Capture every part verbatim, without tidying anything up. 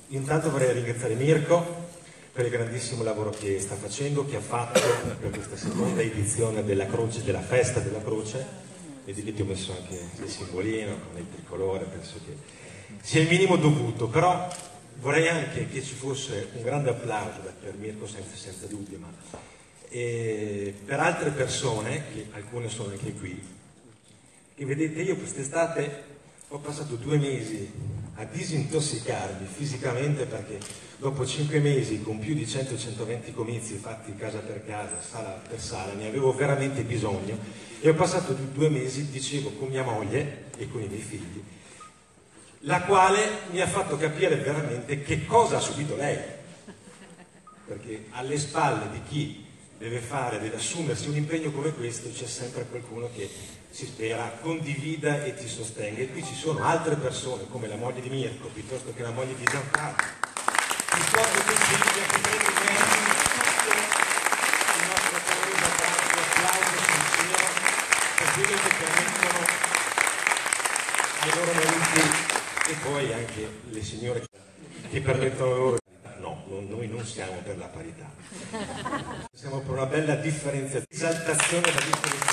intanto vorrei ringraziare Mirko per il grandissimo lavoro che sta facendo, che ha fatto per questa seconda edizione della Croce, della Festa della Croce. Vedete, ti ho messo anche il simbolino con il tricolore, penso che sia il minimo dovuto, però vorrei anche che ci fosse un grande applauso per Mirko, senza, senza dubbio, ma e per altre persone, che alcune sono anche qui, che vedete, io quest'estate ho passato due mesi a disintossicarmi fisicamente, perché dopo cinque mesi con più di cento centoventi comizi fatti casa per casa, sala per sala, ne avevo veramente bisogno, e ho passato due mesi, dicevo, con mia moglie e con i miei figli, la quale mi ha fatto capire veramente che cosa ha subito lei, perché alle spalle di chi deve fare, deve assumersi un impegno come questo, c'è sempre qualcuno che si spera condivida e ti sostenga, e qui ci sono altre persone come la moglie di Mirko, piuttosto che la moglie di Giancarlo, piuttosto che Silvia, che prende tutto il nostro paese, un applauso sincero per quello che permettono ai loro mariti, e poi anche le signore che permettono loro. No, noi non siamo per la parità, siamo per una bella differenziazione, esaltazione della differenziazione.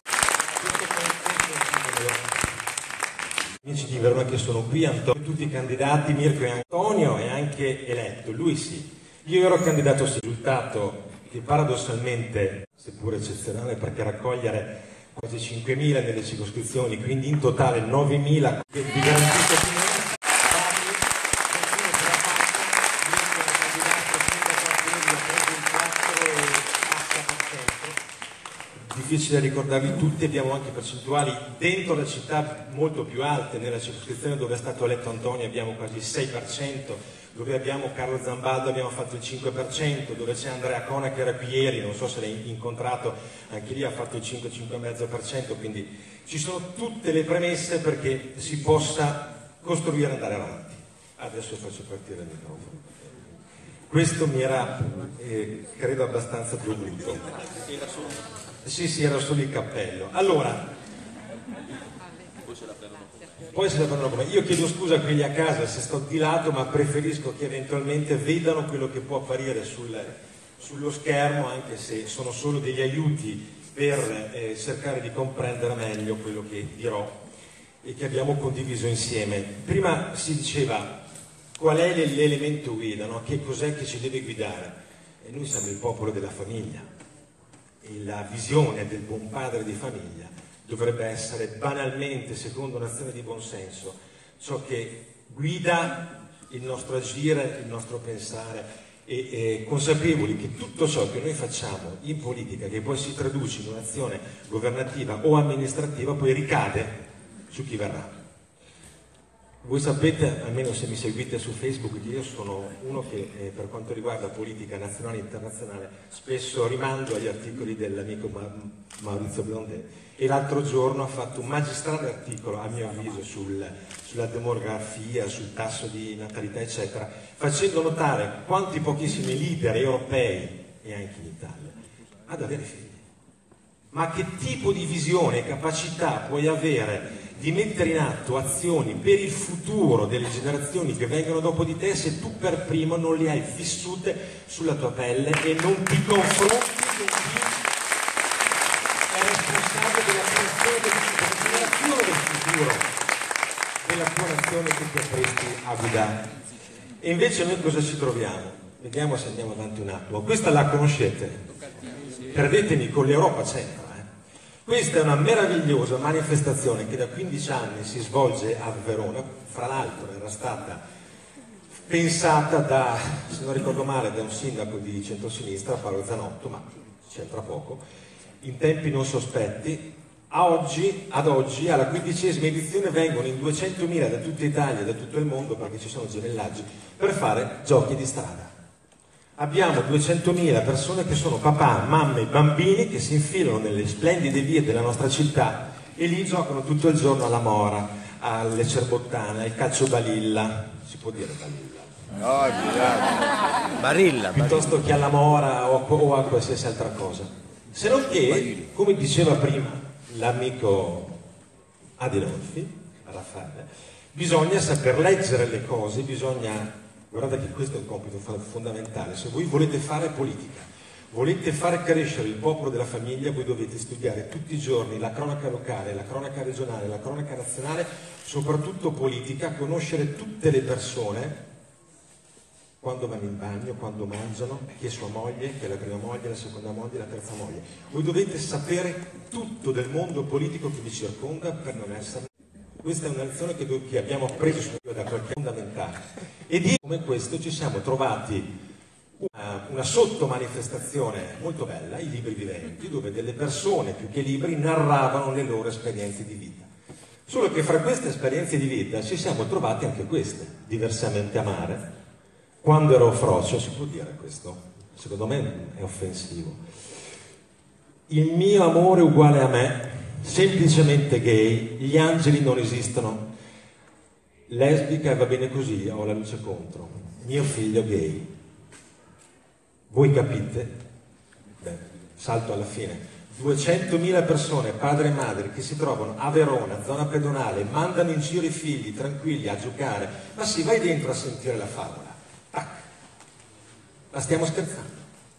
Amici di Verona che sono qui, Antonio, tutti i candidati, Mirko e Antonio è anche eletto, lui sì. Io ero candidato, sì, risultato che paradossalmente, seppur eccezionale, perché raccogliere quasi cinquemila nelle circoscrizioni, quindi in totale novemila, vi garantisco che difficile ricordarli tutti, abbiamo anche percentuali dentro la città molto più alte. Nella circoscrizione dove è stato eletto Antonio abbiamo quasi il sei per cento, dove abbiamo Carlo Zambaldo abbiamo fatto il cinque per cento, dove c'è Andrea Cona che era qui ieri, non so se l'hai incontrato, anche lì ha fatto il cinque cinque virgola cinque per cento, quindi ci sono tutte le premesse perché si possa costruire e andare avanti. Adesso faccio partire il microfono. Questo mi era, eh, credo, abbastanza dovuto. Sì, sì, era solo il cappello. Allora, poi se la prendono come. Io chiedo scusa a quelli a casa se sto di lato, ma preferisco che eventualmente vedano quello che può apparire sul, sullo schermo, anche se sono solo degli aiuti per eh, cercare di comprendere meglio quello che dirò e che abbiamo condiviso insieme. Prima si diceva qual è l'elemento guida, no? Che cos'è che ci deve guidare? E noi siamo il popolo della famiglia. E la visione del buon padre di famiglia dovrebbe essere banalmente, secondo un'azione di buonsenso, ciò che guida il nostro agire, il nostro pensare, e, e consapevoli che tutto ciò che noi facciamo in politica, che poi si traduce in un'azione governativa o amministrativa, poi ricade su chi verrà. Voi sapete, almeno se mi seguite su Facebook, che io sono uno che eh, per quanto riguarda politica nazionale e internazionale spesso rimando agli articoli dell'amico Ma Maurizio Blondet, e l'altro giorno ha fatto un magistrale articolo, a mio avviso, sul, sulla demografia, sul tasso di natalità eccetera, facendo notare quanti pochissimi leader europei e anche in Italia ad avere figli. Ma che tipo di visione e capacità puoi avere di mettere in atto azioni per il futuro delle generazioni che vengono dopo di te se tu per primo non le hai vissute sulla tua pelle e non ti confronti con chi è responsabile della creazione del futuro della tua nazione che ti appresti a guidare. E invece noi cosa ci troviamo? Vediamo se andiamo avanti un attimo. Questa la conoscete? Credetemi, con l'Europa c'entra. Questa è una meravigliosa manifestazione che da quindici anni si svolge a Verona, fra l'altro era stata pensata da, se non ricordo male, da un sindaco di centrosinistra, Paolo Zanotto, ma c'entra poco, in tempi non sospetti. A oggi, ad oggi, alla quindicesima edizione, vengono in duecentomila da tutta Italia e da tutto il mondo, perché ci sono gemellaggi, per fare giochi di strada. Abbiamo duecentomila persone che sono papà, mamme e bambini che si infilano nelle splendide vie della nostra città e lì giocano tutto il giorno alla mora, alle cerbottane, al calcio balilla, si può dire balilla? No, barilla, piuttosto barilla. Che alla mora o a, o a qualsiasi altra cosa. Se non che, come diceva prima l'amico Adinolfi, Raffaele, bisogna saper leggere le cose, bisogna Guardate che questo è un compito fondamentale. Se voi volete fare politica, volete fare crescere il popolo della famiglia, voi dovete studiare tutti i giorni la cronaca locale, la cronaca regionale, la cronaca nazionale, soprattutto politica, conoscere tutte le persone, quando vanno in bagno, quando mangiano, chi è sua moglie, chi è la prima moglie, la seconda moglie, la terza moglie. Voi dovete sapere tutto del mondo politico che vi circonda per non essere... Questa è una lezione che, che abbiamo preso da qualche fondamentale. E di come questo ci siamo trovati una, una sottomanifestazione molto bella, i libri viventi, dove delle persone più che libri narravano le loro esperienze di vita. Solo che fra queste esperienze di vita ci siamo trovati anche queste, diversamente amare. Quando ero frocio, si può dire questo? Secondo me è offensivo. Il mio amore è uguale a me, semplicemente gay, gli angeli non esistono, lesbica va bene così, ho la luce contro, mio figlio gay. Voi capite? Beh, salto alla fine. duecentomila persone, padri e madri, che si trovano a Verona, zona pedonale, mandano in giro i figli tranquilli a giocare. Ma sì, vai dentro a sentire la favola. Tac. La stiamo scherzando.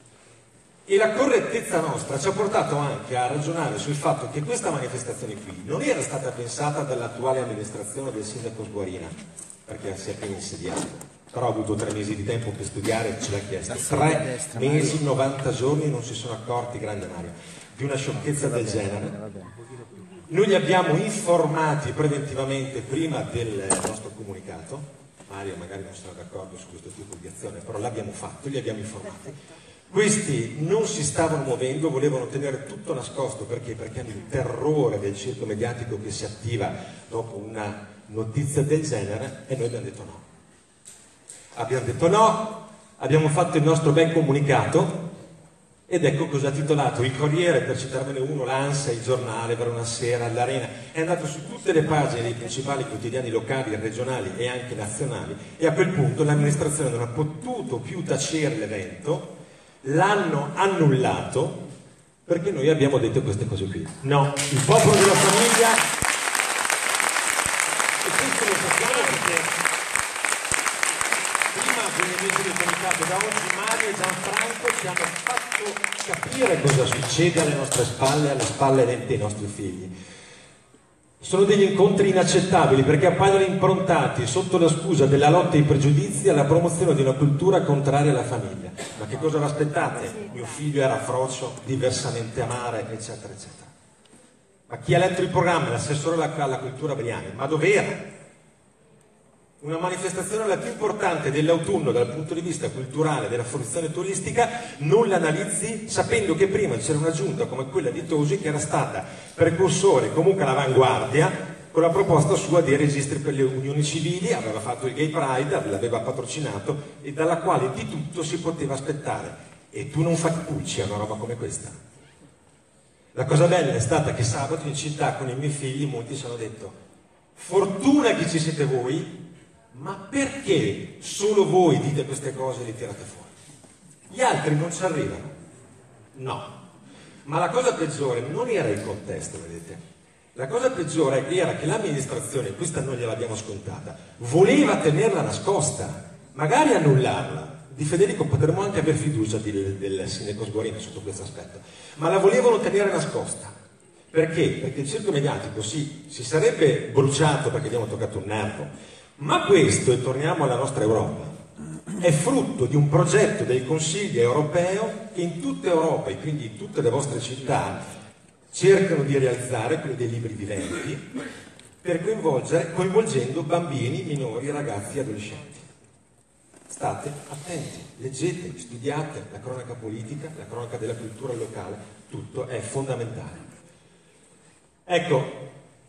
E la correttezza nostra ci ha portato anche a ragionare sul fatto che questa manifestazione qui non era stata pensata dall'attuale amministrazione del sindaco Sguarina, perché si è appena insediato, però ha avuto tre mesi di tempo per studiare, ce l'ha chiesto. Tre mesi, novanta giorni, non si sono accorti, grande Mario, di una sciocchezza del genere. Noi li abbiamo informati preventivamente prima del nostro comunicato. Mario magari non sono d'accordo su questo tipo di azione, però l'abbiamo fatto, li abbiamo informati. Questi non si stavano muovendo, volevano tenere tutto nascosto, perché? Perché hanno il terrore del circo mediatico che si attiva dopo una notizia del genere, e noi abbiamo detto no. Abbiamo detto no, abbiamo fatto il nostro ben comunicato, ed ecco cosa ha titolato il Corriere, per citarvene uno, l'Ansa, il Giornale, Verona Sera, l'Arena. È andato su tutte le pagine dei principali quotidiani locali, regionali e anche nazionali, e a quel punto l'amministrazione non ha potuto più tacere l'evento, l'hanno annullato, perché noi abbiamo detto queste cose qui. No, il popolo della famiglia, e questo lo sappiamo perché prima delle mesi del comitato, da oggi Mario e Gianfranco ci hanno fatto capire cosa succede alle nostre spalle, alle spalle dei nostri figli. Sono degli incontri inaccettabili, perché appaiono improntati sotto la scusa della lotta ai pregiudizi e alla promozione di una cultura contraria alla famiglia. Ma che cosa vi aspettate? Mio figlio era frocio, diversamente amare, eccetera, eccetera. Ma chi ha letto il programma, l'assessore alla cultura Briani, ma dov'era? Una manifestazione la più importante dell'autunno dal punto di vista culturale, della fruizione turistica, non l'analizzi sapendo che prima c'era una giunta come quella di Tosi che era stata precursore, comunque all'avanguardia, con la proposta sua dei registri per le unioni civili, aveva fatto il Gay Pride, l'aveva patrocinato, e dalla quale di tutto si poteva aspettare. E tu non fai pulci a una roba come questa. La cosa bella è stata che sabato in città con i miei figli molti ci hanno detto: fortuna che ci siete voi, ma perché solo voi dite queste cose e le tirate fuori? Gli altri non ci arrivano? No. Ma la cosa peggiore non era il contesto, vedete? La cosa peggiore era che l'amministrazione, questa noi gliel'abbiamo scontata, voleva tenerla nascosta, magari annullarla. Di Federico potremmo anche aver fiducia del, del sindaco Sguarina sotto questo aspetto, ma la volevano tenere nascosta. Perché? Perché il circo mediatico sì, si sarebbe bruciato perché abbiamo toccato un nervo. Ma questo, e torniamo alla nostra Europa, è frutto di un progetto del Consiglio europeo che in tutta Europa, e quindi in tutte le vostre città, cercano di realizzare, quelli dei libri viventi, per coinvolgere, coinvolgendo bambini, minori, ragazzi e adolescenti. State attenti, leggete, studiate la cronaca politica, la cronaca della cultura locale, tutto è fondamentale. Ecco,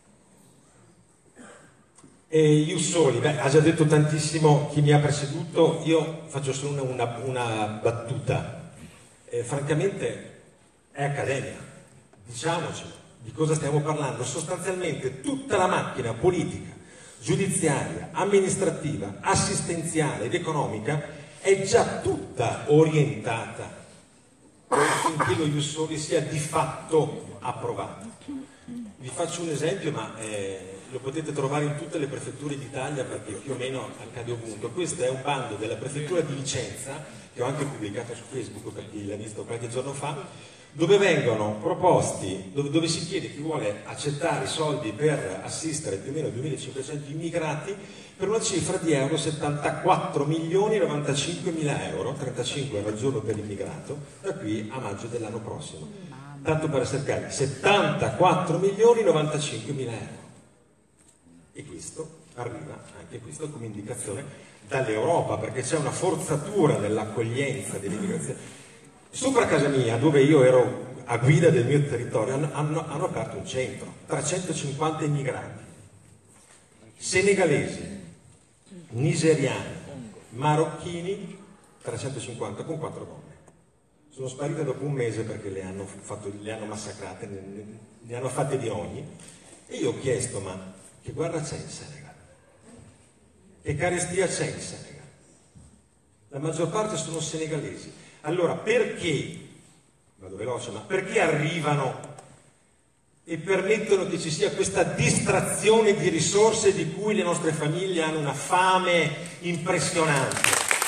e Ius Soli, beh, ha già detto tantissimo chi mi ha preceduto, io faccio solo una, una, una battuta. Eh, francamente è accademia, diciamoci di cosa stiamo parlando. Sostanzialmente tutta la macchina politica, giudiziaria, amministrativa, assistenziale ed economica è già tutta orientata affinché lo Ius Soli sia di fatto approvato. Vi faccio un esempio, ma eh, lo potete trovare in tutte le prefetture d'Italia perché più o meno accade ovunque. Questo è un bando della prefettura di Vicenza, che ho anche pubblicato su Facebook per chi l'ha visto qualche giorno fa, dove vengono proposti, dove, dove si chiede chi vuole accettare i soldi per assistere più o meno duemilacinquecento immigrati per una cifra di euro settantaquattro milioni novantacinque mila euro, trentacinque euro al giorno per immigrato, da qui a maggio dell'anno prossimo. Tanto per essere chiari, settantaquattro milioni novantacinque mila euro. E questo arriva, anche questo, come indicazione dall'Europa, perché c'è una forzatura nell'accoglienza dell'immigrazione. Sopra casa mia, dove io ero a guida del mio territorio, hanno, hanno, hanno aperto un centro, trecentocinquanta immigrati, senegalesi, nigeriani, marocchini, trecentocinquanta con quattro donne. Sono sparite dopo un mese perché le hanno, fatto, le hanno massacrate, ne, ne, ne hanno fatte di ogni. E io ho chiesto, ma che guerra c'è in Senegal? Che carestia c'è in Senegal? La maggior parte sono senegalesi. Allora perché, vado veloce, ma perché arrivano e permettono che ci sia questa distrazione di risorse di cui le nostre famiglie hanno una fame impressionante?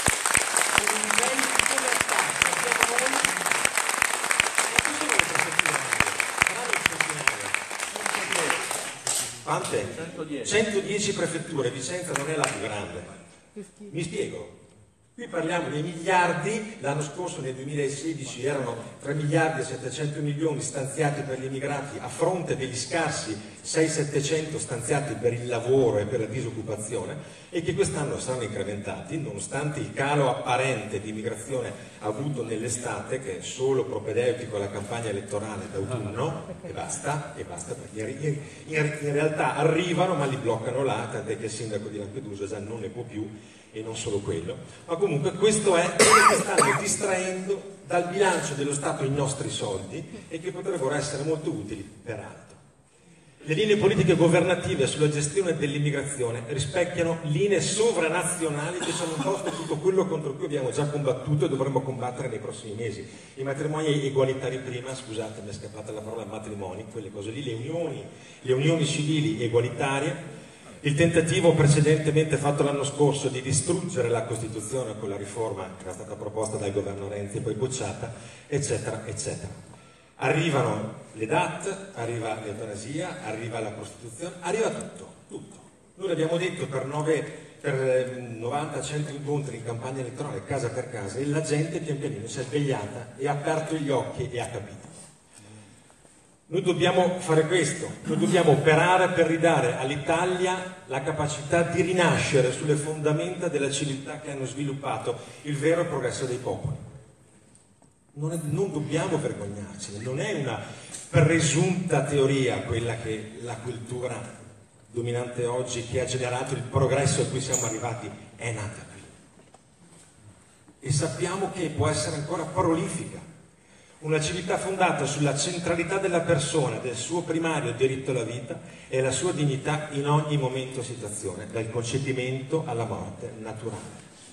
Quante? centodieci prefetture, Vicenza non è la più grande. Mi spiego. Qui parliamo di miliardi, l'anno scorso nel duemilasedici erano tre miliardi e settecento milioni stanziati per gli immigrati a fronte degli scarsi sei settecento stanziati per il lavoro e per la disoccupazione, e che quest'anno saranno incrementati nonostante il calo apparente di immigrazione avuto nell'estate, che è solo propedeutico alla campagna elettorale d'autunno, e basta, e basta perché in, in, in realtà arrivano ma li bloccano là, tant'è che il sindaco di Lampedusa già non ne può più. E non solo quello, ma comunque questo è quello che stanno distraendo dal bilancio dello Stato i nostri soldi e che potrebbero essere molto utili peraltro. Le linee politiche governative sulla gestione dell'immigrazione rispecchiano linee sovranazionali che sono imposte tutto quello contro cui abbiamo già combattuto e dovremo combattere nei prossimi mesi. I matrimoni egualitari prima, scusate mi è scappata la parola matrimoni, quelle cose lì, le unioni, le unioni civili egualitarie, il tentativo precedentemente fatto l'anno scorso di distruggere la Costituzione con la riforma che era stata proposta dal governo Renzi e poi bocciata, eccetera, eccetera. Arrivano le D A T, arriva l'eutanasia, arriva la prostituzione, arriva tutto, tutto. Noi l'abbiamo detto per, per novanta cento incontri in campagna elettorale, casa per casa, e la gente pian pianino si è svegliata e ha aperto gli occhi e ha capito. Noi dobbiamo fare questo, noi dobbiamo operare per ridare all'Italia la capacità di rinascere sulle fondamenta della civiltà che hanno sviluppato il vero progresso dei popoli. Non, è, non dobbiamo vergognarcene, non è una presunta teoria quella che la cultura dominante oggi, che ha generato il progresso a cui siamo arrivati, è nata qui. E sappiamo che può essere ancora prolifica. Una civiltà fondata sulla centralità della persona, del suo primario diritto alla vita e alla sua dignità in ogni momento e situazione, dal concepimento alla morte naturale.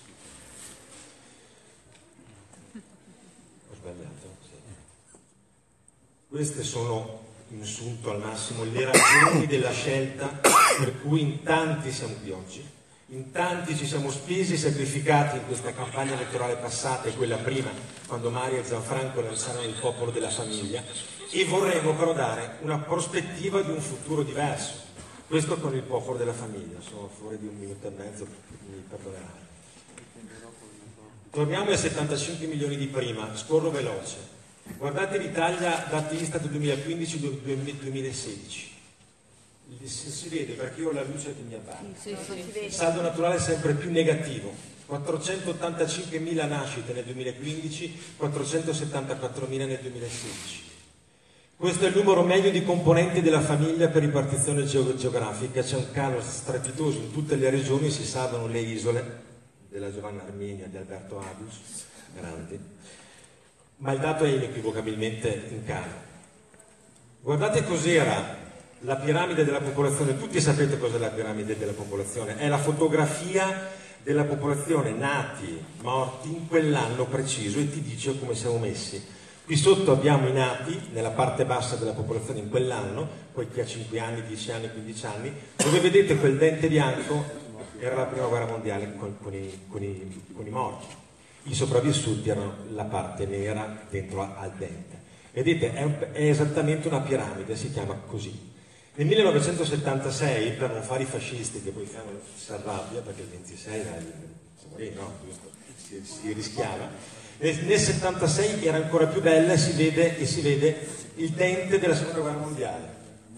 Ho sbagliato? Sì. Queste sono, in sunto al massimo, le ragioni della scelta per cui in tanti siamo qui oggi. In tanti ci siamo spesi e sacrificati in questa campagna elettorale passata e quella prima, quando Mario e Gianfranco lanciarono il popolo della famiglia, e vorremmo però dare una prospettiva di un futuro diverso. Questo con il popolo della famiglia. Sono fuori di un minuto e mezzo, mi perdonerai. Torniamo ai settantacinque milioni di prima, scorro veloce. Guardate l'Italia dati Istat duemilaquindici duemilasedici. Si, si vede perché io ho la luce che mi abbatte. Sì, sì, sì. Il saldo naturale è sempre più negativo, quattrocentottantacinquemila nascite nel duemilaquindici, quattrocentosettantaquattromila nel duemilasedici. Questo è il numero medio di componenti della famiglia per ripartizione geografica. C'è un calo strepitoso in tutte le regioni, si salvano le isole della Giovanna Armenia, di Alberto Adus, grandi, ma il dato è inequivocabilmente in calo. Guardate cos'era la piramide della popolazione. Tutti sapete cos'è la piramide della popolazione, è la fotografia della popolazione, nati, morti in quell'anno preciso, e ti dice come siamo messi. Qui sotto abbiamo i nati nella parte bassa della popolazione in quell'anno, poi chi ha cinque anni, dieci anni, quindici anni, dove vedete quel dente bianco era la prima guerra mondiale con, con, i, con, i, con i morti. I sopravvissuti erano la parte nera dentro al dente. Vedete, è, un, è esattamente una piramide, si chiama così. Nel millenovecentosettantasei, per non fare i fascisti, che poi fanno si arrabbia perché il ventisei era il, no, si, si rischiava. Nel settantasei era ancora più bella e si vede, e si vede il dente della seconda guerra mondiale.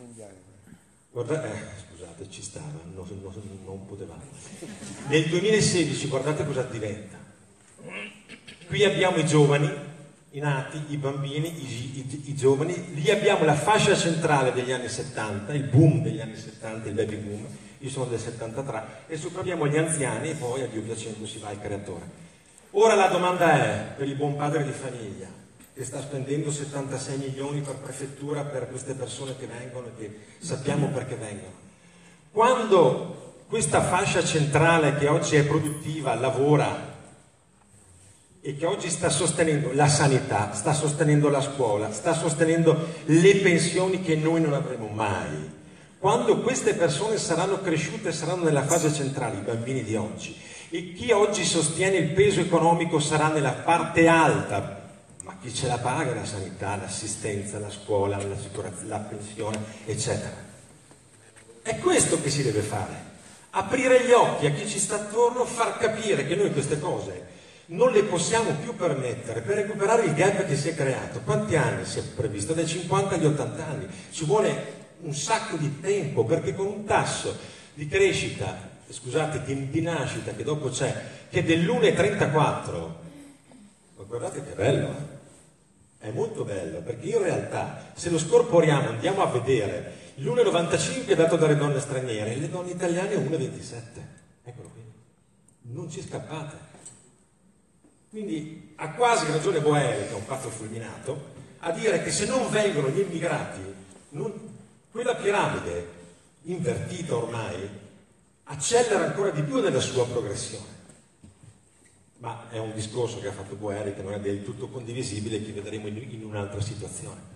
Guarda, eh, scusate, ci stava, non, non, non potevamo. Nel duemilasedici guardate cosa diventa. Qui abbiamo i giovani, i nati, i bambini, i, i, i giovani. Lì abbiamo la fascia centrale degli anni settanta, il boom degli anni settanta, il baby boom. Io sono del settantatré, e sopra abbiamo gli anziani, e poi a Dio piacendo si va al creatore. Ora la domanda è, per il buon padre di famiglia, che sta spendendo settantasei milioni per prefettura per queste persone che vengono e che sappiamo perché vengono, quando questa fascia centrale che oggi è produttiva lavora e che oggi sta sostenendo la sanità, sta sostenendo la scuola, sta sostenendo le pensioni che noi non avremo mai, quando queste persone saranno cresciute e saranno nella fase centrale, i bambini di oggi, e chi oggi sostiene il peso economico sarà nella parte alta, ma chi ce la paga la sanità, l'assistenza, la scuola, la sicurezza, la pensione, eccetera. È questo che si deve fare, aprire gli occhi a chi ci sta attorno, far capire che noi queste cose non le possiamo più permettere per recuperare il gap che si è creato. Quanti anni si è previsto? Dai cinquanta agli ottanta anni. Ci vuole un sacco di tempo, perché con un tasso di crescita, scusate, di, di nascita che dopo c'è, che è dell'uno virgola trentaquattro, ma guardate che bello, eh? È molto bello, perché in realtà se lo scorporiamo, andiamo a vedere l'uno virgola novantacinque dato dalle donne straniere e le donne italiane uno virgola ventisette, eccolo qui, non ci scappate. Quindi ha quasi ragione Boeri, che è un pazzo fulminato, a dire che se non vengono gli immigrati, non, quella piramide invertita ormai accelera ancora di più nella sua progressione. Ma è un discorso che ha fatto Boeri, che non è del tutto condivisibile, che vedremo in, in un'altra situazione.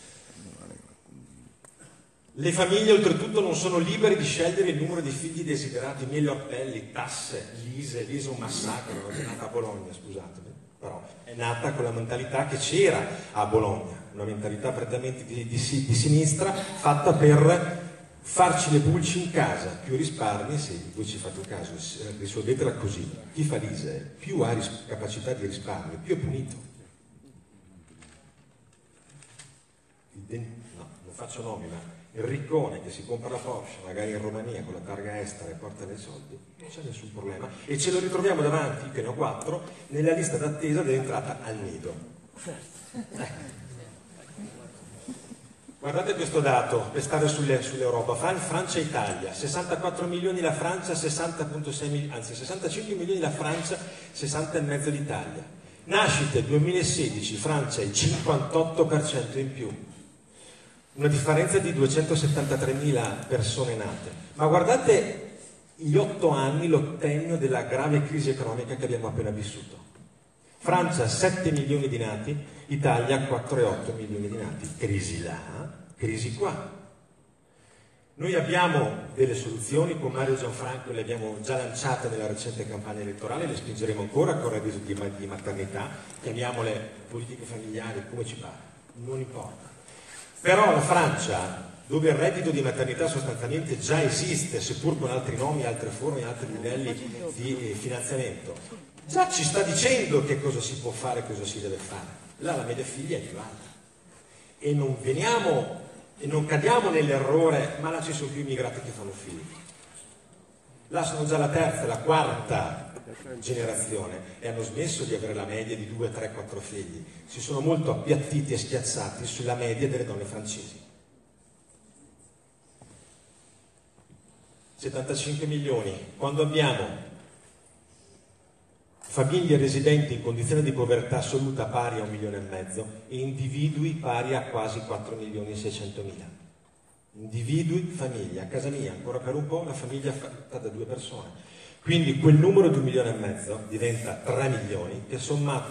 Le famiglie oltretutto non sono libere di scegliere il numero di figli desiderati, miei orpelli, tasse, l'Ise, l'Ise è un massacro, non è nata a Bologna, scusatemi, però è nata con la mentalità che c'era a Bologna, una mentalità prettamente di, di, di sinistra, fatta per farci le pulci in casa, più risparmi, se voi ci fate un caso, risolvetela così, chi fa l'Ise più ha capacità di risparmio, più è punito. No, non faccio nomi, ma il riccone che si compra la Porsche, magari in Romania con la targa estera e porta dei soldi, non c'è nessun problema. E ce lo ritroviamo davanti, che ne ho quattro, nella lista d'attesa dell'entrata al nido. Eh. Guardate questo dato per stare sull'Europa, Francia e Italia, sessantaquattro milioni la Francia, sessanta virgola sei milioni, anzi sessantacinque milioni la Francia, sessanta e mezzo l'Italia. Nascite duemilasedici, Francia il cinquantotto per cento in più, una differenza di duecentosettantatremila persone nate. Ma guardate gli otto anni, l'ottennio della grave crisi economica che abbiamo appena vissuto. Francia sette milioni di nati, Italia quattro virgola otto milioni di nati. Crisi là, crisi qua. Noi abbiamo delle soluzioni, con Mario Gianfranco le abbiamo già lanciate nella recente campagna elettorale, le spingeremo ancora con il reddito di maternità, chiamiamole politiche familiari, come ci pare, non importa. Però la Francia, dove il reddito di maternità sostanzialmente già esiste, seppur con altri nomi, altre forme, altri livelli di finanziamento, già ci sta dicendo che cosa si può fare e cosa si deve fare. Là la media figlia è più alta. E non veniamo e non cadiamo nell'errore, ma là ci sono più immigrati che fanno figli. Là sono già la terza, la quarta generazione e hanno smesso di avere la media di due, tre, quattro figli. Si sono molto appiattiti e schiazzati sulla media delle donne francesi. settantacinque milioni. Quando abbiamo famiglie residenti in condizione di povertà assoluta pari a un milione e mezzo e individui pari a quasi quattro milioni e seicentomila. Individui, famiglia. A casa mia, ancora per un po', la famiglia è fatta da due persone. Quindi quel numero di un milione e mezzo diventa tre milioni, che sommato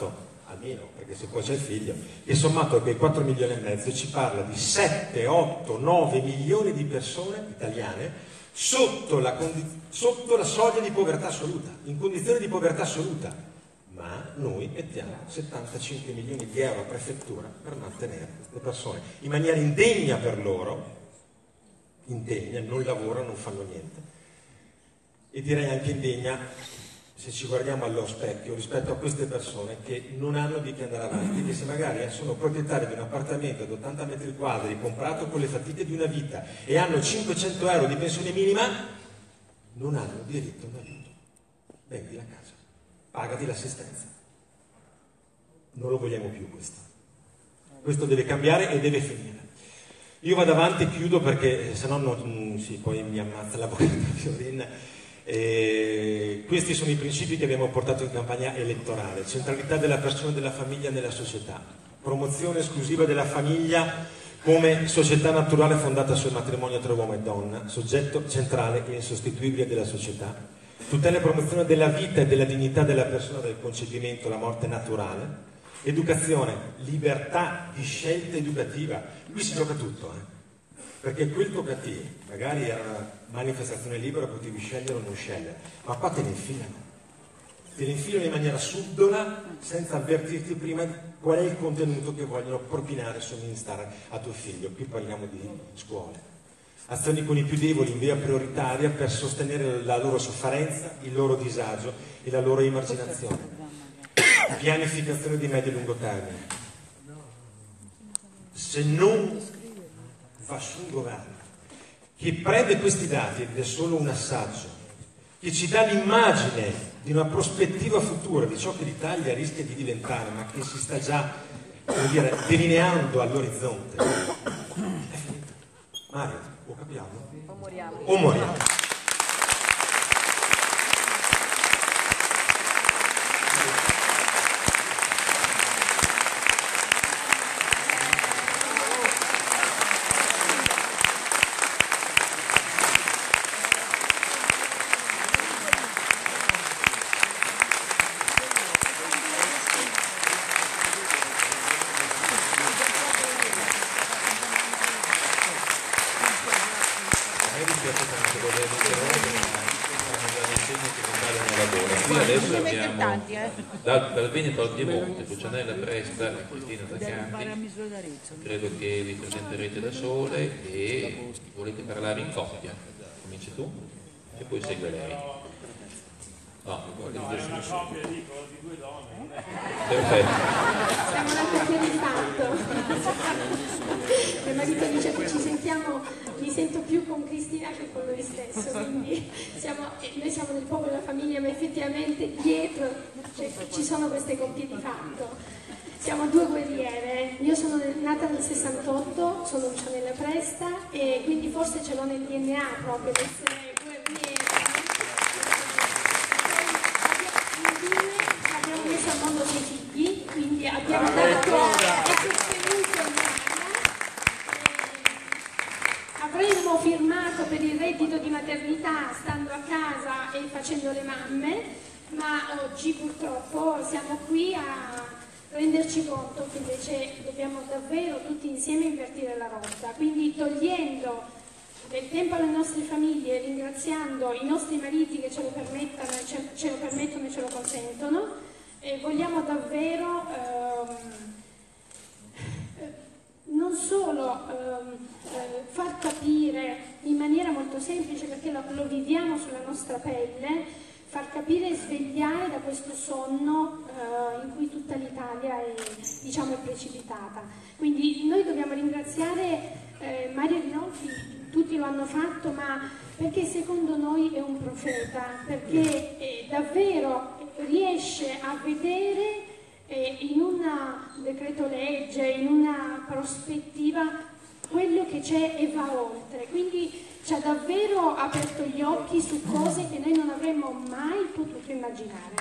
almeno, perché se poi c'è il figlio, che sommato a quei quattro milioni e mezzo ci parla di sette, otto, nove milioni di persone italiane sotto la, sotto la soglia di povertà assoluta, in condizioni di povertà assoluta. Ma noi mettiamo settantacinque milioni di euro a prefettura per mantenere queste persone in maniera indegna per loro, indegna, non lavorano, non fanno niente, e direi anche indegna se ci guardiamo allo specchio rispetto a queste persone che non hanno di che andare avanti, che se magari sono proprietari di un appartamento ad ottanta metri quadri comprato con le fatiche di una vita e hanno cinquecento euro di pensione minima, non hanno diritto a un aiuto. Vendi la casa, pagati l'assistenza. Non lo vogliamo più questo. Questo deve cambiare e deve finire. Io vado avanti e chiudo perché se no non, sì, poi mi ammazza la bocca di Fiorin. Eh, questi sono i principi che abbiamo portato in campagna elettorale: centralità della persona e della famiglia nella società, promozione esclusiva della famiglia come società naturale fondata sul matrimonio tra uomo e donna, soggetto centrale e insostituibile della società, tutela e promozione della vita e della dignità della persona dal concepimento alla morte naturale, educazione, libertà di scelta educativa. Qui si gioca tutto, eh? Perché quel toccati magari era una manifestazione libera, potevi scegliere o non scegliere, ma qua te ne infilano, te ne infilano in maniera subdola senza avvertirti prima di qual è il contenuto che vogliono propinare, somministrare a tuo figlio. Qui parliamo di scuole, azioni con i più deboli in via prioritaria per sostenere la loro sofferenza, il loro disagio e la loro emarginazione, pianificazione di medio e lungo termine. Se non fa su un governo che prende questi dati, ed è solo un assaggio, che ci dà l'immagine di una prospettiva futura di ciò che l'Italia rischia di diventare, ma che si sta già, come dire, delineando all'orizzonte, è finita. Mario, o capiamo? O moriamo. O moriamo. Dal, dal Veneto al Piemonte, Lucianella Presta e Cristina Zaccanti, credo che vi presenterete da sole e volete parlare in coppia. Cominci tu e poi segue lei. No, no, è una coppia, dico, di due donne. Perfetto. Siamo una coppia di fatto. Mio marito dice che ci sentiamo, mi sento più con Cristina che con lui stesso, quindi siamo, noi siamo del popolo della famiglia, ma effettivamente dietro, cioè, ci sono queste coppie di fatto. Siamo due guerriere, io sono nata nel sessantotto, sono Lucianella Presta e quindi forse ce l'ho nel D N A proprio essere guerriere. Abbiamo messo al mondo sei figli, quindi abbiamo dato e sostenuto avremmo firmato per il reddito di maternità stando a casa e facendo le mamme, ma oggi purtroppo siamo qui a renderci conto che invece dobbiamo davvero tutti insieme invertire la rotta, quindi togliendo del tempo alle nostre famiglie, ringraziando i nostri mariti che ce lo permettono, ce, ce lo, permettono e ce lo consentono, e vogliamo davvero ehm, non solo ehm, eh, far capire in maniera molto semplice, perché lo, lo viviamo sulla nostra pelle, far capire e svegliare da questo sonno eh, in cui tutta l'Italia è, diciamo, è precipitata. Quindi noi dobbiamo ringraziare eh, Mario Rinaldi, tutti lo hanno fatto, ma perché secondo noi è un profeta, perché eh, davvero riesce a vedere eh, in un decreto legge, in una prospettiva, quello che c'è e va oltre. Quindi ci ha davvero aperto gli occhi su cose che noi non avremmo mai potuto immaginare.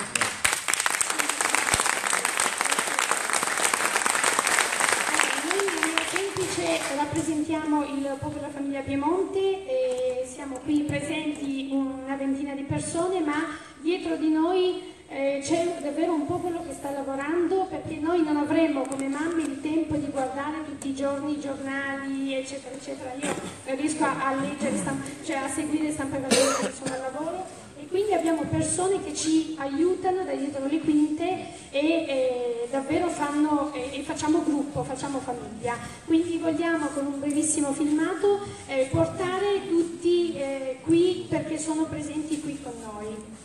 Noi in maniera semplice rappresentiamo il popolo della famiglia Piemonte, e siamo qui presenti una ventina di persone, ma dietro di noi Eh, c'è davvero un popolo che sta lavorando, perché noi non avremmo come mamme il tempo di guardare tutti i giorni i giornali, eccetera, eccetera. Io riesco a, a leggere, cioè a seguire stampa e valore perché sono al lavoro, e quindi abbiamo persone che ci aiutano da dietro le quinte e eh, davvero fanno, eh, e facciamo gruppo, facciamo famiglia. Quindi vogliamo con un brevissimo filmato eh, portare tutti eh, qui perché sono presenti qui con noi.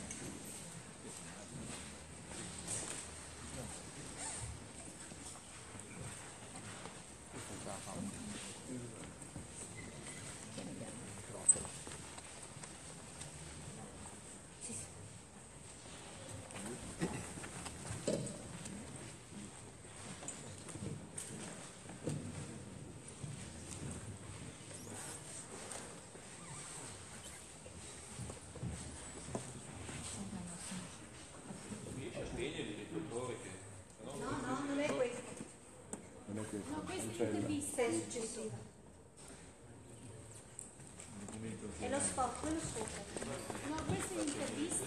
È lo spot, quello sopra. No, questa è l'intervista.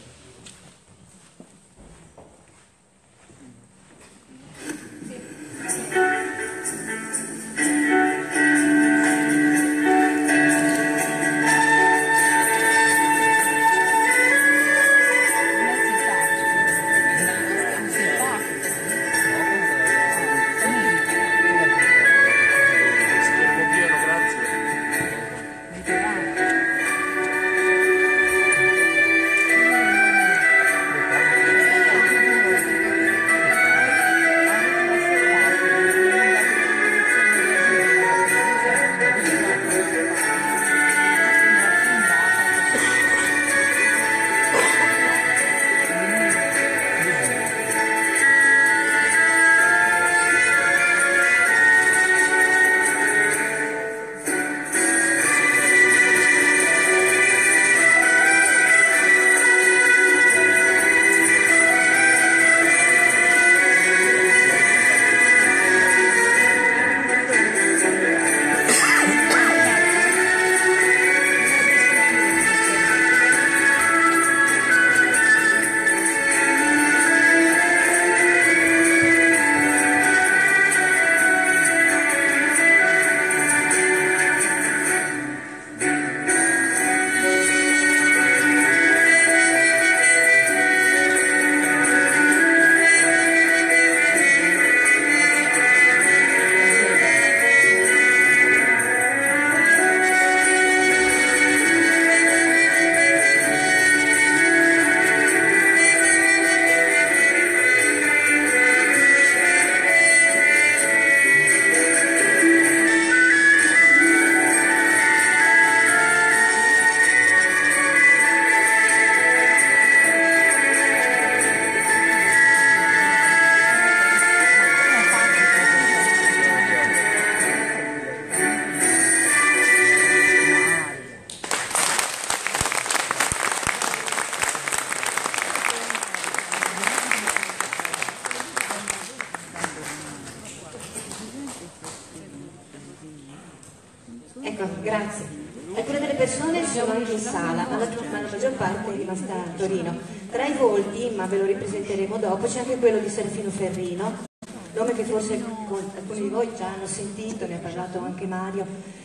Ecco, grazie. Alcune delle persone sono anche in sala, ma la, ma la maggior parte è rimasta a Torino. Tra i volti, ma ve lo ripresenteremo dopo, c'è anche quello di Serafino Ferrino, nome che forse alcuni di voi già hanno sentito, ne ha parlato anche Mario.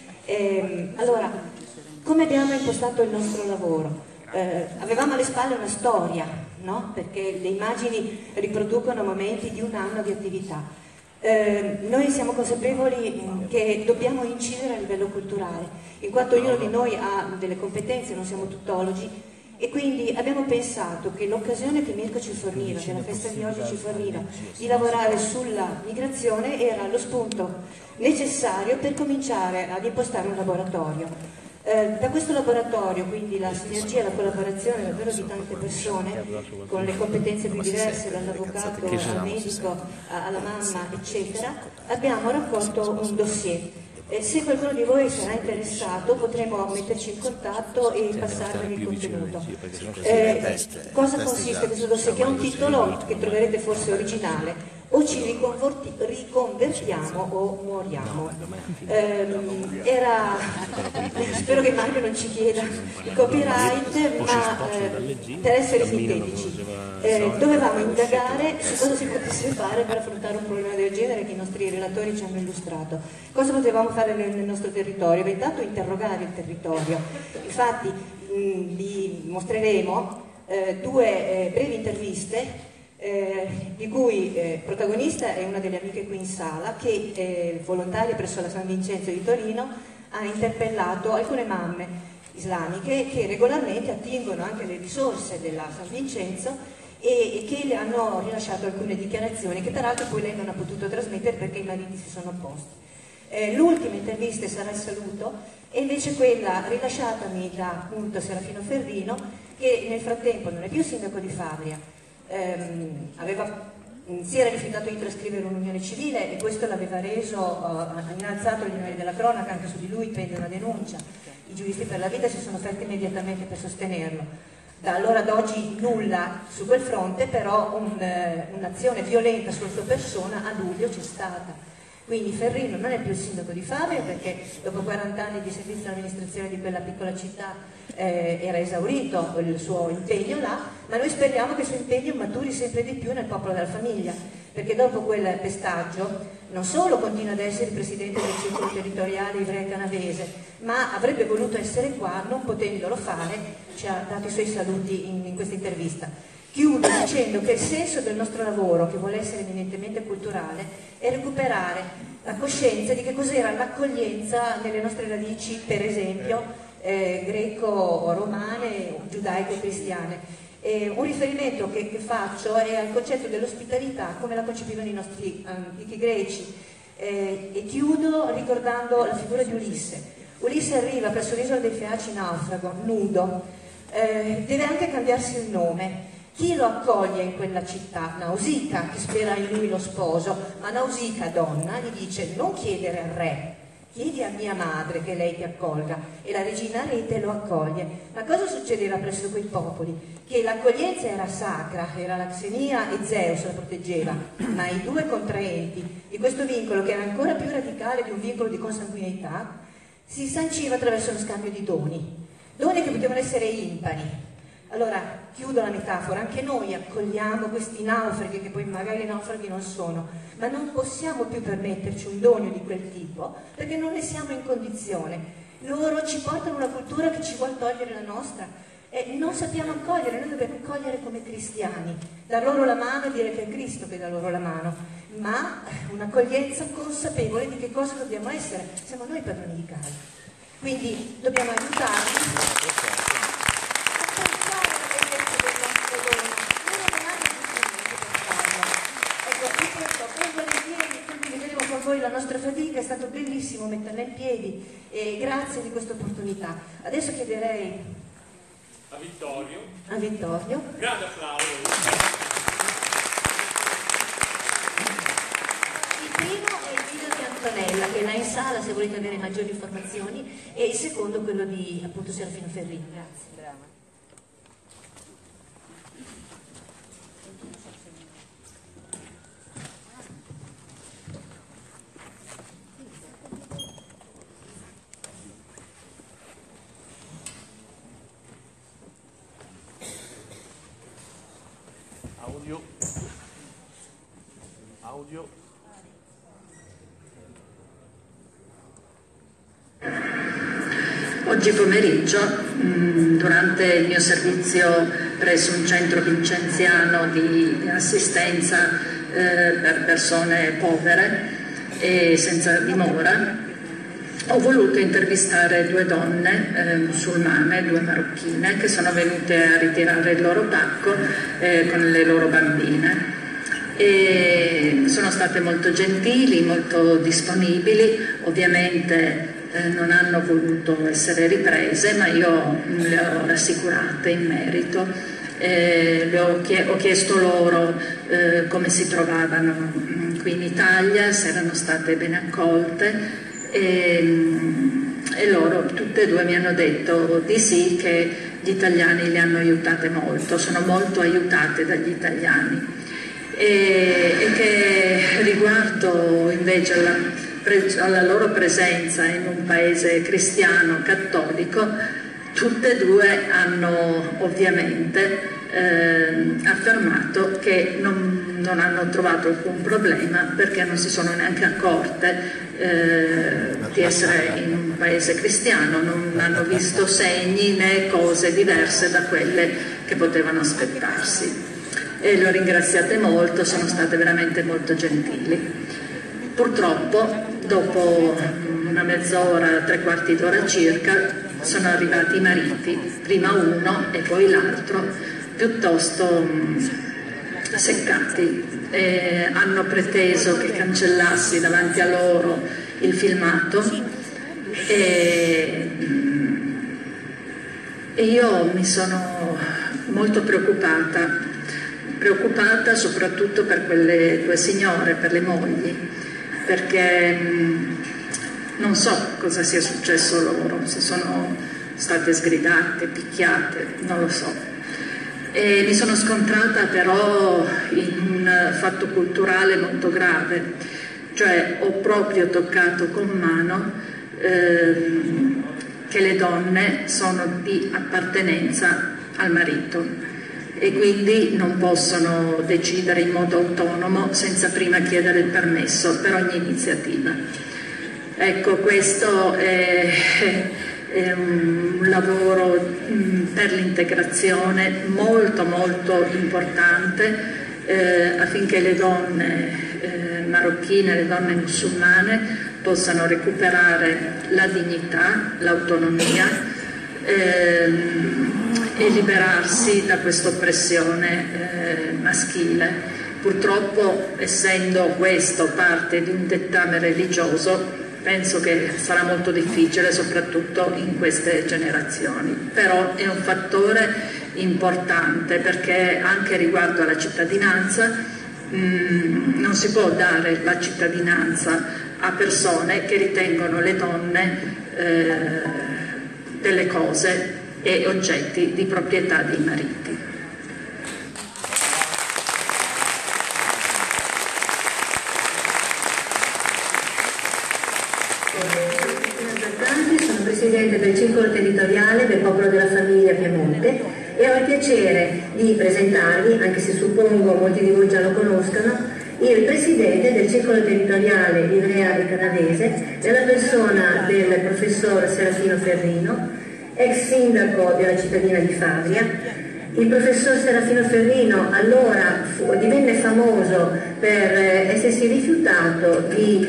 Eh, allora, come abbiamo impostato il nostro lavoro? Eh, avevamo alle spalle una storia, no? Perché le immagini riproducono momenti di un anno di attività. Eh, noi siamo consapevoli che dobbiamo incidere a livello culturale, in quanto ognuno di noi ha delle competenze, non siamo tuttologi, e quindi abbiamo pensato che l'occasione che Mirko ci forniva, che la festa di oggi ci forniva, di lavorare sulla migrazione era lo spunto necessario per cominciare ad impostare un laboratorio. Eh, da questo laboratorio, quindi la sinergia e la collaborazione davvero di tante persone con le competenze più diverse, dall'avvocato al medico alla mamma eccetera, abbiamo raccolto un dossier. Eh, se qualcuno di voi sarà interessato potremo metterci in contatto e passarvi il contenuto. Eh, cosa consiste questo dossier? Che è un titolo che troverete forse originale: o ci riconvertiamo o moriamo. Ehm, era, spero che Mario non ci chieda il copyright, ma eh, per essere sintetici, eh, dovevamo indagare su cosa si potesse fare per affrontare un problema del genere che i nostri relatori ci hanno illustrato. Cosa potevamo fare nel, nel nostro territorio? Beh, intanto interrogare il territorio. Infatti mh, vi mostreremo eh, due eh, brevi interviste Eh, di cui eh, protagonista è una delle amiche qui in sala che eh, volontaria presso la San Vincenzo di Torino ha interpellato alcune mamme islamiche che regolarmente attingono anche le risorse della San Vincenzo e, e che le hanno rilasciato alcune dichiarazioni che peraltro poi lei non ha potuto trasmettere perché i mariti si sono opposti. Eh, l'ultima intervista, sarà il saluto, è invece quella rilasciatami da appunto Serafino Ferrino, che nel frattempo non è più sindaco di Favria. Ehm, aveva, si era rifiutato di trascrivere un'unione civile e questo l'aveva reso uh, innalzato agli onori della cronaca, anche su di lui pende una denuncia. I giuristi per la vita si sono offerti immediatamente per sostenerlo. Da allora ad oggi nulla su quel fronte, però un, uh, un'azione violenta sulla sua persona a luglio c'è stata. Quindi Ferrino non è più il sindaco di Favia perché dopo quaranta anni di servizio all'amministrazione di quella piccola città eh, era esaurito il suo impegno là, ma noi speriamo che il suo impegno maturi sempre di più nel popolo della famiglia, perché dopo quel pestaggio non solo continua ad essere il presidente del circolo territoriale ebreo canavese, ma avrebbe voluto essere qua, non potendolo fare, ci ha dato i suoi saluti in, in questa intervista. Chiudo dicendo che il senso del nostro lavoro, che vuole essere eminentemente culturale, è recuperare la coscienza di che cos'era l'accoglienza nelle nostre radici, per esempio, eh, greco-romane, giudaico-cristiane. Eh, un riferimento che, che faccio è al concetto dell'ospitalità come la concepivano i nostri antichi greci. Eh, e chiudo ricordando la figura di Ulisse. Ulisse arriva presso l'isola dei Feaci naufrago, nudo, eh, deve anche cambiarsi il nome. Chi lo accoglie in quella città? Nausicaa, che spera in lui lo sposo, ma Nausicaa, donna, gli dice: non chiedere al re, chiedi a mia madre che lei ti accolga, e la regina Arete lo accoglie. Ma cosa succedeva presso quei popoli? Che l'accoglienza era sacra, era la Xenia e Zeus la proteggeva, ma i due contraenti di questo vincolo, che era ancora più radicale di un vincolo di consanguineità, si sanciva attraverso lo scambio di doni, doni che potevano essere impari. Allora, chiudo la metafora, anche noi accogliamo questi naufraghi, che poi magari naufraghi non sono, ma non possiamo più permetterci un dono di quel tipo, perché non ne siamo in condizione. Loro ci portano una cultura che ci vuole togliere la nostra, e non sappiamo accogliere, noi dobbiamo accogliere come cristiani, dar loro la mano e dire che è Cristo che dà loro la mano, ma un'accoglienza consapevole di che cosa dobbiamo essere, siamo noi padroni di casa. Quindi dobbiamo aiutarli. Voi la nostra fatica, è stato bellissimo metterla in piedi e grazie di questa opportunità. Adesso chiederei a Vittorio, a Vittorio. Grande applauso. Il primo è il video di Antonella che è là in sala se volete avere maggiori informazioni, e il secondo quello di appunto Serafino Ferrino. Grazie. Brava. Audio. Audio. Oggi pomeriggio, durante il mio servizio presso un centro vincenziano di assistenza eh, per persone povere e senza dimora, ho voluto intervistare due donne eh, musulmane, due marocchine, che sono venute a ritirare il loro pacco eh, con le loro bambine. E sono state molto gentili, molto disponibili, ovviamente eh, non hanno voluto essere riprese, ma io le ho rassicurate in merito. Eh, le ho, chie ho chiesto loro eh, come si trovavano mh, qui in Italia, se erano state ben accolte. E, e loro tutte e due mi hanno detto di sì, che gli italiani le hanno aiutate molto, sono molto aiutate dagli italiani, e, e che riguardo invece alla, alla loro presenza in un paese cristiano cattolico, tutte e due hanno ovviamente eh, affermato che non, non hanno trovato alcun problema, perché non si sono neanche accorte eh, di essere in un paese cristiano, non hanno visto segni né cose diverse da quelle che potevano aspettarsi. E le ho ringraziate molto, sono state veramente molto gentili. Purtroppo dopo una mezz'ora, tre quarti d'ora circa, sono arrivati i mariti, prima uno e poi l'altro, piuttosto mh, seccati, e hanno preteso che cancellassi davanti a loro il filmato e, e io mi sono molto preoccupata, preoccupata soprattutto per quelle due signore, per le mogli, perché mh, non so cosa sia successo loro, se sono state sgridate, picchiate, non lo so. E mi sono scontrata però in un fatto culturale molto grave, cioè ho proprio toccato con mano ehm, che le donne sono di appartenenza al marito e quindi non possono decidere in modo autonomo senza prima chiedere il permesso per ogni iniziativa. Ecco, questo è, è un lavoro per l'integrazione molto molto importante eh, affinché le donne eh, marocchine, le donne musulmane possano recuperare la dignità, l'autonomia eh, e liberarsi da questa oppressione eh, maschile. Purtroppo, essendo questo parte di un dettame religioso, penso che sarà molto difficile, soprattutto in queste generazioni, però è un fattore importante perché anche riguardo alla cittadinanza mh, non si può dare la cittadinanza a persone che ritengono le donne eh, delle cose e oggetti di proprietà dei mariti. Sono Presidente del Circolo Territoriale del Popolo della Famiglia Piemonte e ho il piacere di presentarvi, anche se suppongo molti di voi già lo conoscano, il Presidente del Circolo Territoriale Ivrea e Canavese, nella persona del Professor Serafino Ferrino, ex Sindaco della cittadina di Favria. Il Professor Serafino Ferrino allora fu, divenne famoso per eh, essersi rifiutato di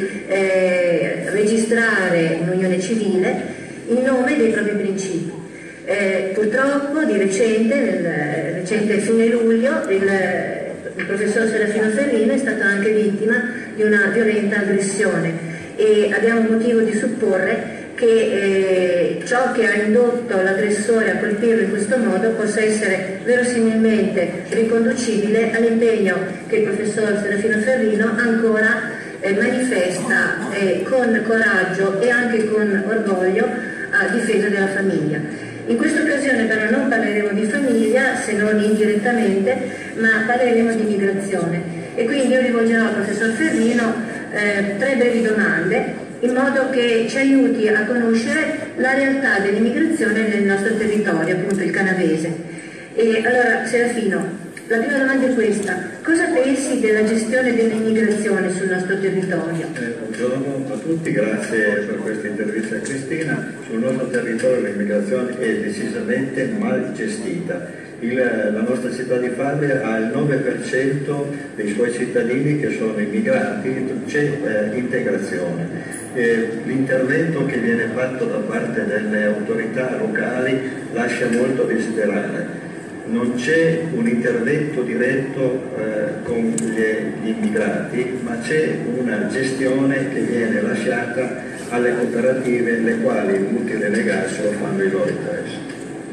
eh, registrare un'unione civile in nome dei propri principi. Eh, purtroppo di recente, nel recente fine luglio, il, il Professor Serafino Ferrino è stato anche vittima di una violenta aggressione e abbiamo motivo di supporre che eh, ciò che ha indotto l'aggressore a colpirlo in questo modo possa essere verosimilmente riconducibile all'impegno che il professor Serafino Ferrino ancora eh, manifesta eh, con coraggio e anche con orgoglio a difesa della famiglia. In questa occasione però non parleremo di famiglia, se non indirettamente, ma parleremo di migrazione e quindi io rivolgerò al professor Ferrino eh, tre brevi domande in modo che ci aiuti a conoscere la realtà dell'immigrazione nel nostro territorio, appunto il canavese. E allora, Serafino, la prima domanda è questa: cosa pensi della gestione dell'immigrazione sul nostro territorio? Eh, buongiorno a tutti, grazie per questa intervista a Cristina. Sul nostro territorio l'immigrazione è decisamente mal gestita. Il, la nostra città di Favia ha il nove per cento dei suoi cittadini che sono immigrati, c'è eh, integrazione. Eh, l'intervento che viene fatto da parte delle autorità locali lascia molto a desiderare. Non c'è un intervento diretto eh, con gli, gli immigrati, ma c'è una gestione che viene lasciata alle cooperative, le quali utile legarsi lo fanno i loro interessi.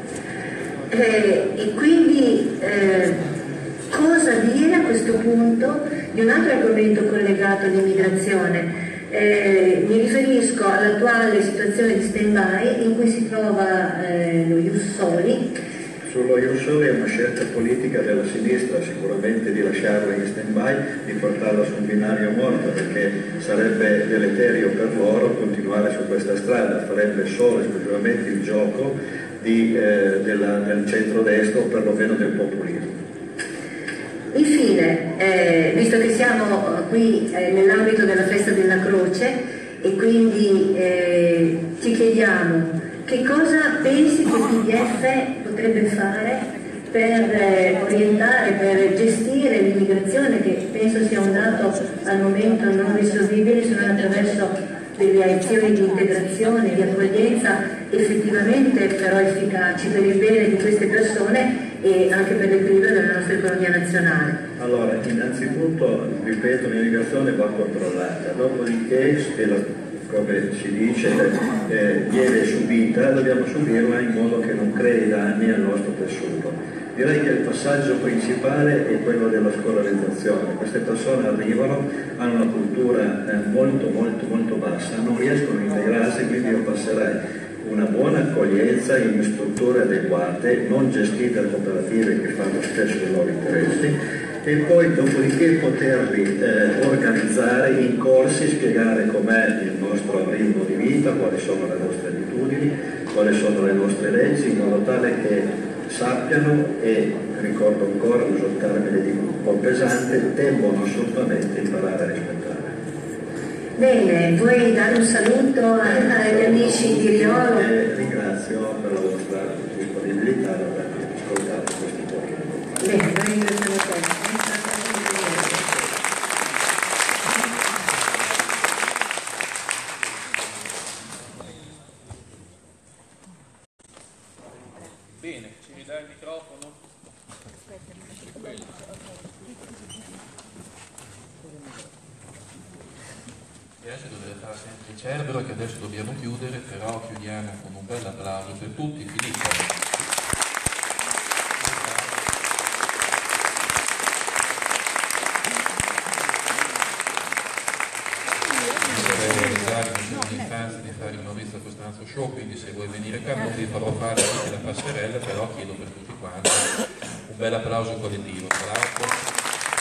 Eh, e quindi eh, cosa dire a questo punto di un altro argomento collegato all'immigrazione? Eh, mi riferisco all'attuale situazione di stand-by in cui si trova eh, lo Ius Soli Sullo Ius Soli è una scelta politica della sinistra, sicuramente di lasciarla in stand-by, di portarla su un binario morto, perché sarebbe deleterio per loro continuare su questa strada, farebbe solo esclusivamente il gioco di, eh, della, del centrodestra o perlomeno del populismo. Infine, eh, visto che siamo qui eh, nell'ambito della festa della Croce e quindi eh, ci chiediamo che cosa pensi che il P D F potrebbe fare per eh, orientare, per gestire l'immigrazione, che penso sia un dato al momento non risolvibile se non attraverso delle azioni di integrazione, di accoglienza effettivamente però efficaci per il bene di queste persone e anche per l'equilibrio della nostra economia nazionale. Allora, innanzitutto, ripeto, l'immigrazione va controllata, dopodiché, come si dice, eh, viene subita, dobbiamo subirla in modo che non crei danni al nostro tessuto. Direi che il passaggio principale è quello della scolarizzazione. Queste persone arrivano, hanno una cultura eh, molto molto molto bassa, non riescono a integrarsi, quindi io passerei una buona accoglienza in strutture adeguate, non gestite da cooperative che fanno spesso i loro interessi, e poi dopodiché poterli eh, organizzare in corsi, spiegare com'è il nostro ritmo di vita, quali sono le nostre abitudini, quali sono le nostre leggi, in modo tale che sappiano, e ricordo ancora, uso il termine di un po' pesante, devono assolutamente imparare a rispettare. Bene, vuoi dare un saluto agli amici di Riolo? Eh, ringrazio per la vostra disponibilità ad aver ascoltato questi pochi. Bene, noi ringraziamo te. Bene, ci ridai il microfono? Adesso dovete fare sempre il cerbero, che adesso dobbiamo chiudere, però chiudiamo con un bel applauso per tutti. Filippo. Vorrei realizzare un giorno di infanzia di fare il Maurizio Costanzo Show, quindi se vuoi venire qua non vi farò fare anche la passerella, però chiedo per tutti quanti un bel applauso collettivo. Tra l'altro.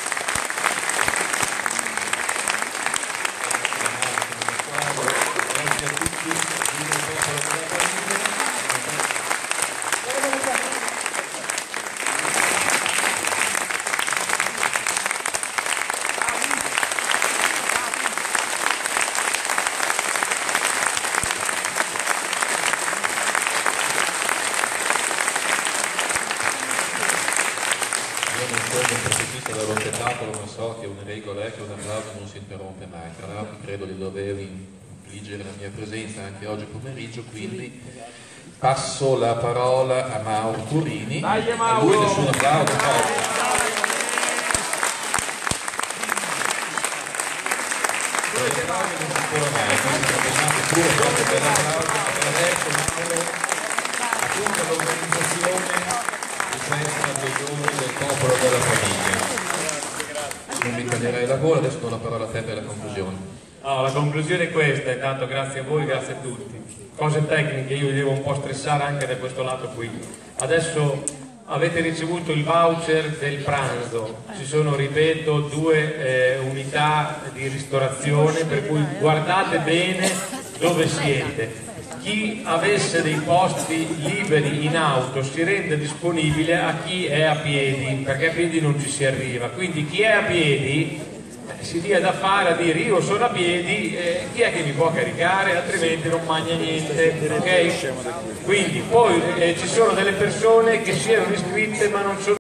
Dello spettacolo, non so che una regola è che un applauso non si interrompe mai, tra l'altro credo di dover infliggere la mia presenza anche oggi pomeriggio, quindi passo la parola a Mauro Curini. A lui nessun applauso. Pure proprio per l'applauso, per adesso Mauro appunto l'organizzazione di questa due giorni del popolo della famiglia. Non mi taglierai la gola, adesso do la parola a te per la conclusione. No, la conclusione è questa, intanto grazie a voi, grazie a tutti. Cose tecniche, io vi devo un po' stressare anche da questo lato qui. Adesso avete ricevuto il voucher del pranzo, ci sono, ripeto, due eh, unità di ristorazione, per cui guardate bene dove siete. Chi avesse dei posti liberi in auto si rende disponibile a chi è a piedi, perché a piedi non ci si arriva, quindi chi è a piedi eh, si dia da fare a dire io sono a piedi, eh, chi è che mi può caricare, altrimenti non mangia niente, ok? Quindi poi eh, ci sono delle persone che si erano iscritte ma non sono